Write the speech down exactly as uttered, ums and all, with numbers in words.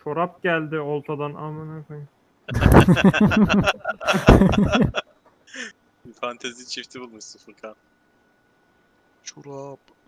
Çorap geldi oltadan amına koyayım. Bir fantezi çifti bulmuşsun Furkan. Çorap.